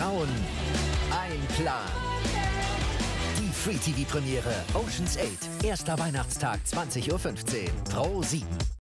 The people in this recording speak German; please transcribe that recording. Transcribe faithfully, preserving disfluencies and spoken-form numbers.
Frauen, ein Plan. Die Free-T V-Premiere Ocean's Eight. Erster Weihnachtstag, zwanzig Uhr fünfzehn. Pro sieben.